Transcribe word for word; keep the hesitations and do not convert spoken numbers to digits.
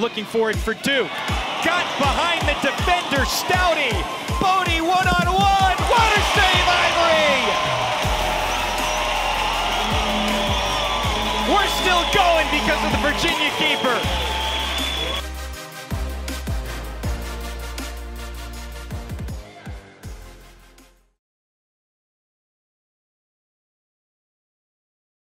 looking for it for Duke. Got behind the defender, Stouty. Bodie one-on-one. What a save, Ivory! We're still going because of the Virginia keeper.